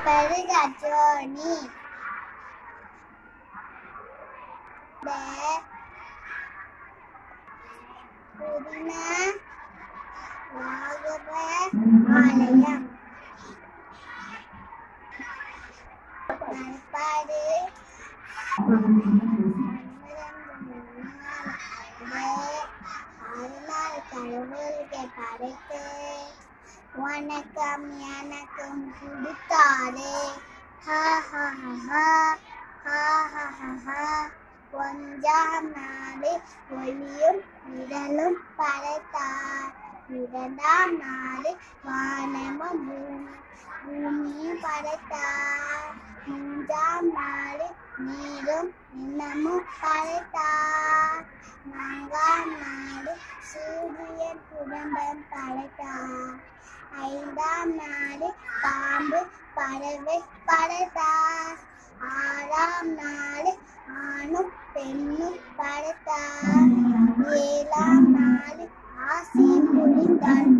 பெருகச்சோனி புதின ராகவ ஆலயம் நட்பாடு அருளால் கடவுளுக்கு படைத்து வணக்கம் எனக்கும் கொடுத்தாரு. ஒன்றாம் நாடு ஒளியும் விரலும் படைத்தார். இரண்டாம் நாடு வானமும் பூமியும் படைத்தார். மூன்றாம் நாடு நீரும் நிலமும் படைத்தார். நான்காம் நாடு சூரியன் குடும்பம் படைத்தார். ஐந்தாம் நாடு பாம்பு பறவை படைத்தார். ஆறாம் நாடு ஆணும் பெண்ணும் படைத்தார். ஏழாம் நாடு ஆசி புரிந்தார்.